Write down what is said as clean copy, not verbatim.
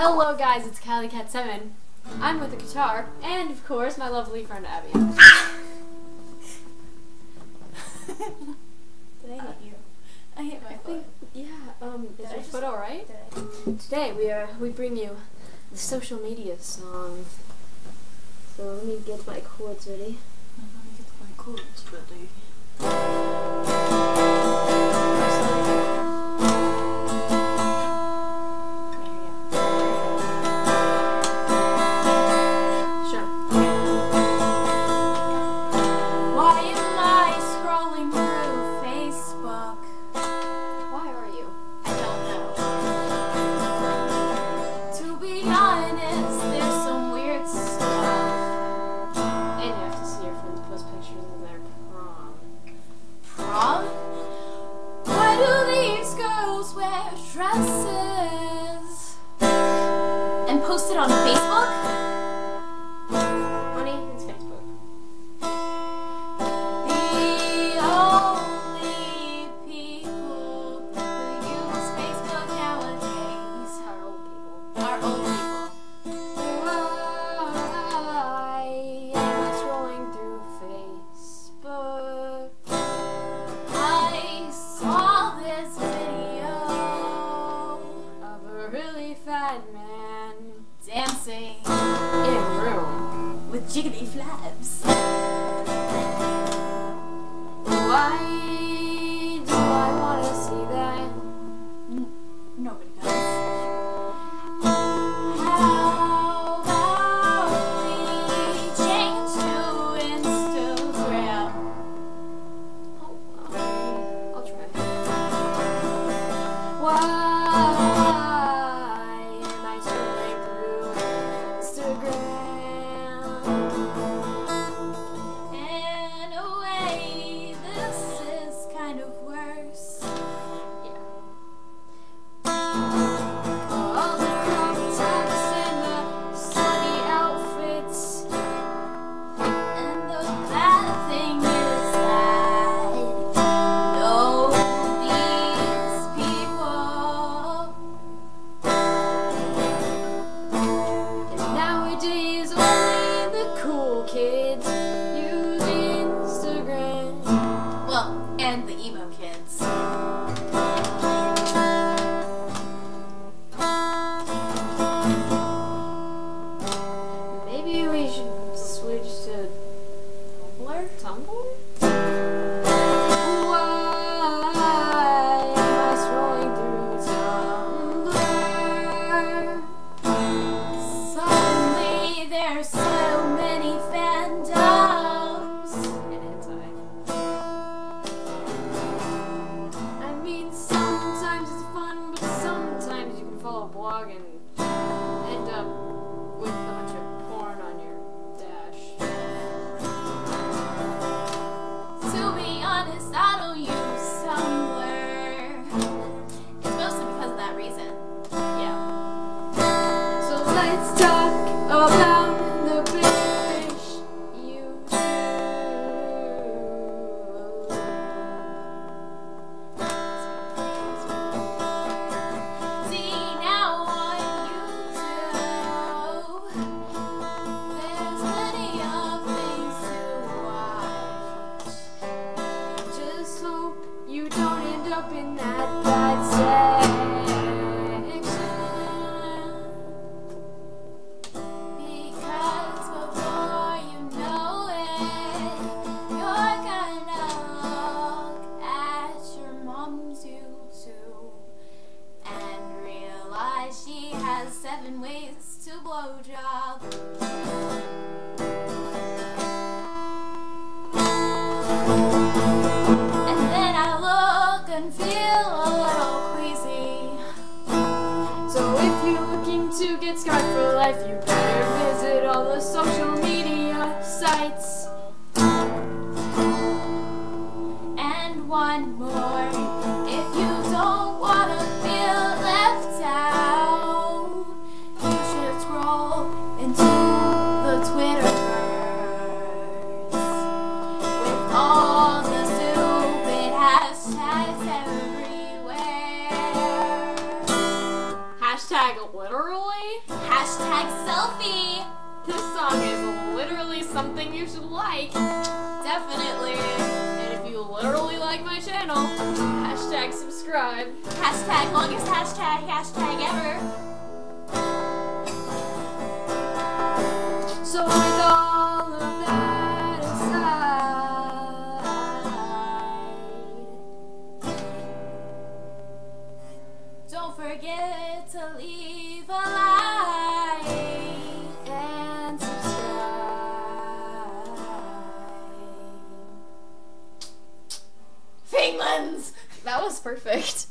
Hello guys, it's CaliCat7. I'm with the guitar, and of course my lovely friend Abby. Did I hit you? I hit my foot. Yeah, is your foot alright? Did Today we bring you the social media song. So let me get my chords ready. Let me get my chords ready. Why do these girls wear dresses and post it on Facebook? Honey, it's Facebook. The only people who use Facebook nowadays are old people. Why am I scrolling through Facebook? I saw this video Of a really fat man dancing in a room. with jiggly flaps. Why do I want to see that? Nobody does. How about we change to Instagram? I'll try. Why am I scrolling through Instagram? In a way, this is kind of worse. All the crop tops and the slutty outfits. And the bad thing is that know these people. And nowadays only the cool kids use Instagram. Well, and the emo kids. Maybe we should switch to Tumblr? Why am I scrolling through Tumblr? Suddenly there's so many fandoms. And I mean, sometimes it's fun, but sometimes you can follow a blog and end up with a bunch of porn on your dash. To be honest, I don't use Tumblr. It's mostly because of that reason. Yeah. So let's talk about the British See, now on YouTube, there's plenty of things to watch. Just hope you don't end up in that bad section. Because before you know it, you're gonna look at your mom's YouTube and realize she has 7 ways to blowjob. And then I look and feel a little queasy. So if you're looking to get scarred for life, you better visit all the social media sites. And one more, if you don't want to feel left out, you should scroll into the Twitterverse with all the stupid hashtags everywhere. Hashtag literal? literally, Hashtag selfie. this song is literally something you should like. Definitely. And if you literally like my channel, hashtag subscribe. Hashtag longest hashtag ever. So with all of that aside, Don't forget to leave a like. and subscribe. Fingmans! That was perfect.